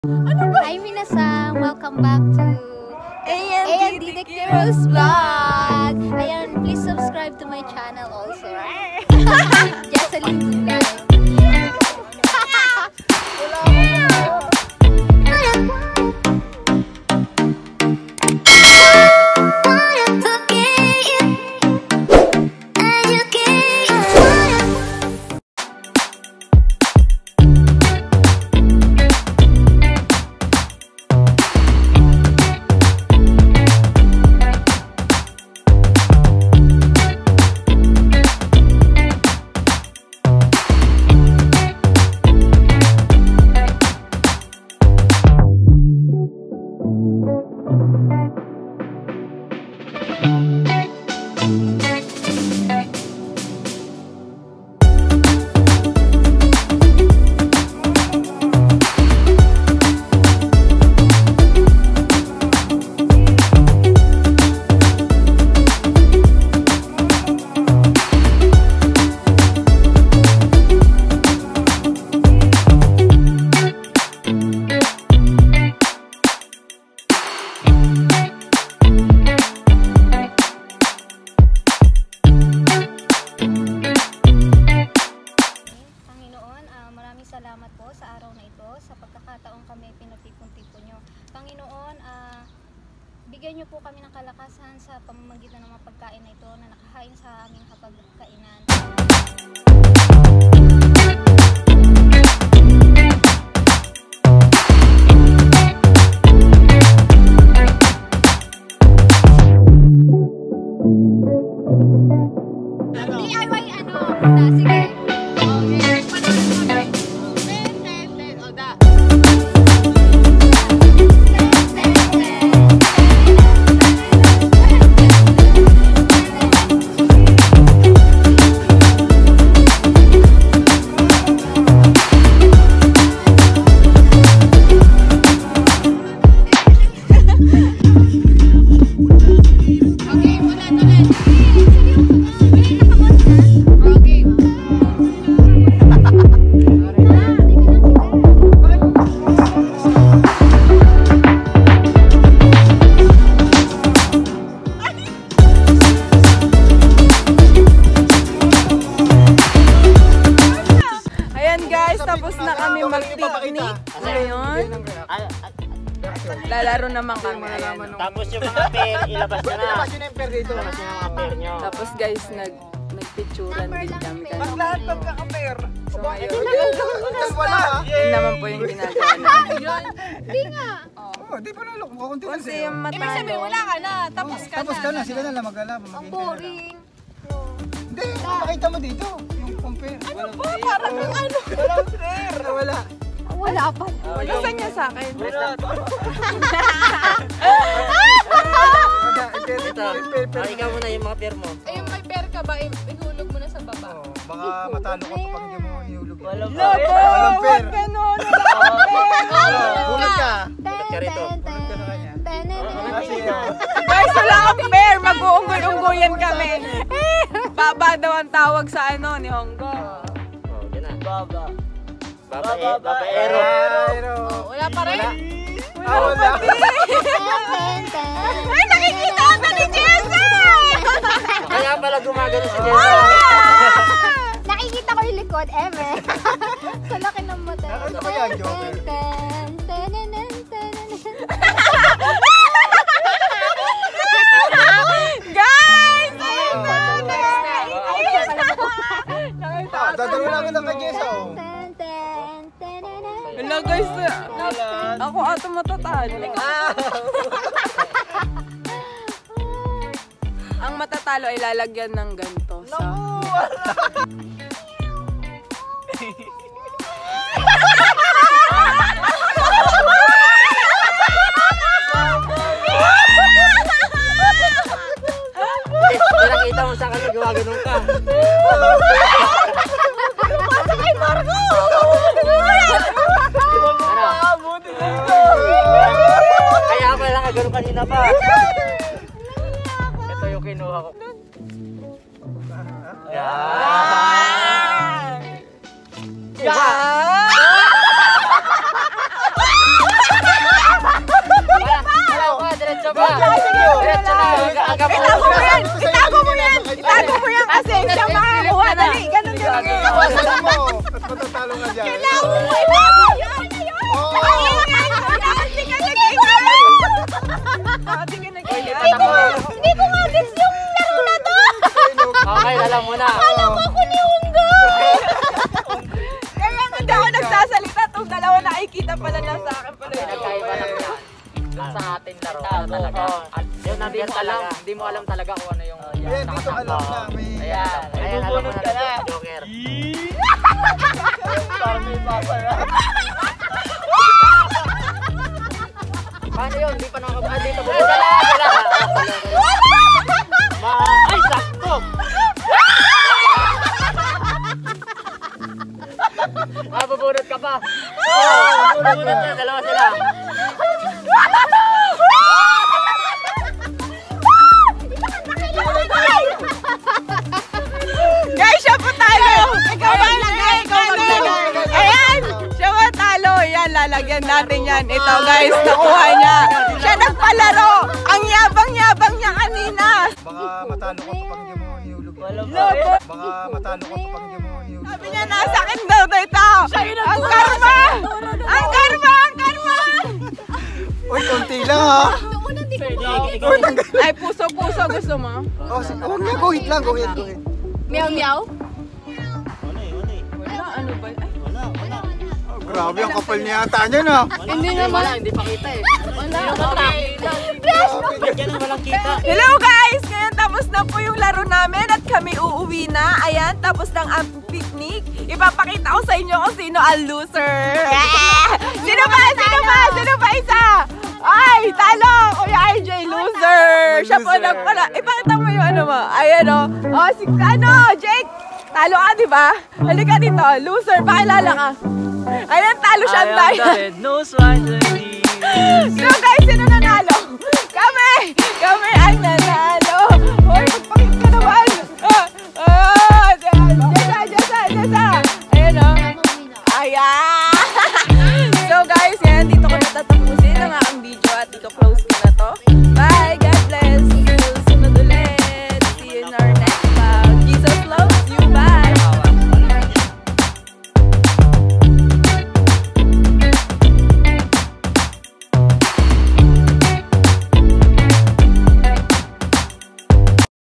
Hi minasan! Welcome back to AND The Heroes Vlog! Ayan, please subscribe to my channel also. Jesseline Zulay. Salamat po sa araw na ito, sa pagkakataong kami pinagtipon-tipon nyo. Panginoon, bigyan nyo po kami ng kalakasan sa pamamagitan ng mga pagkain na ito na nakahain sa aming hapagkainan. DIY sige. Tapos na kami mag-picnic. Ngayon, lalaro naman kami. Tapos yung mga pair, ilabas nyo na. Ilabas nyo na yung pair dito. Ilabas nyo na mga pair nyo. Tapos guys, nagpicturan din kami. Pag lahat magkaka-pair. So ngayon, yun naman po yung ginagawa namin. Hindi nga. Oo, di pa nalok. Kukunti lang Kasi sa'yo. yung matalo. Ibig sabihin, wala ka na. Tapos ka na. Tapos ka na. Sila na lang mag-alab. Ang boring. Hindi, makita mo dito. Yung compare. Ano ba? Parang yung ano. Walang pair. Wala. Wala pa. Gusto niya sa akin. Ikaw muna yung mga pair mo. Eh, may pair ka ba? Ihulog mo na sa baba. Oo, baka matalo ka kapag hindi mo hinulog. Walang Lobo! Walang pair. Huwag ganon! Hulog ka. Hulog ka rito. Hulog ka sa kanya. Guys, wala akong pair! Mag-uunggoy-unggoyan kami. Baba daw ang tawag sa ano ni Honggo. Oh, yan na. Babaero. Wala pa rin? Wala. Ay, nakikita ako ni Jessa! Kaya pala gumagano si Jessa. Nakikita ko yung likod, eme. Sa laki ng mata. Nakita ko yan, Joker. Guys! Dadalo lang kita kay Jessa. Wala guys, ako ato matatalo. Ang matatalo ay lalagyan ng ganito sa... Nakita mo sa kanya gumagano ka. Kay Marco! Kaya pala nakagano kanina pa. Ito yung kinuha ko. Yan! Yan! Talo nga dyan. Hindi ko nga gets yung laro na to! Okay, alam mo na. Ako ni Unggoy! Kaya nga daw nagsasalita, itong dalawa nakikita pala na sa akin pala yun. Nagkaiba lang yan. Dun sa ating laro. Talaga. Yun ang beer talaga. Hindi mo alam talaga kung ano yung Ayan, dito alam na. Ayan, alam mo na Joker. Parang may papa na. Paano yun? Hindi pa nakakabaan dito. Ay, sakto! Bubunot ka pa. Bubunot na, dalawa sila. Guys, siya po talo! Ikaw maglagay! Ikaw maglagay! Ayan! Siya po talo! Yan, lalagyan natin yan. Ito guys, nakuha niya. Siya nagpalaro! Ang yabang-yabang niya kanina! Baka matalo ka kapag hindi mo hinulog. Lobo! Baka matalo ka kapag hindi mo hinulog. Sabi niya, nasa akin daw ito! Ang karma! Ang karma! Ang karma! Uy, konti lang ha. Ay, puso-puso gusto mo? Oh, huwag na, go hit lang, go hit, go hit. Meow meow? Wala, ano ba? Ay, Grabe, ang kapal niya yata niya na. Hindi naman. Hindi pa kita eh. Walang kita. hello guys! Ngayon tapos na po yung laro namin at kami uuwi na. Ayan, tapos ng picnic. Ipapakita ko sa inyo kung sino ang loser. Sino ba? Sino ba? Sino ba isa? Ay, talo! Kuya RJ, loser! Siya po nagpala. Ipakita mo yung ano mo. Ayan o. Oh, si ano, Jake! Talo ka, di ba? Halika dito, loser. Pakilala ka. Ayan, talo siya tayo. So guys, sino nanalo? Kami! Kami ang nanalo! Hoy, magpakita ka naman! Jessa!